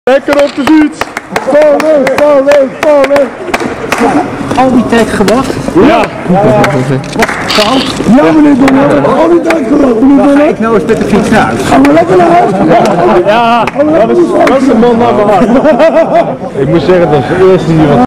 Lekker op de fiets! Vallen! Al die tijd gewacht? Ja! Koud? Ja meneer Donner, al die tijd gewacht meneer Donner. Ga ik nou eens met de fiets naar huis? Gaan we lekker naar huis? Ja, dat is een man naar verwacht. Ik moet zeggen, dat is de eerste die wat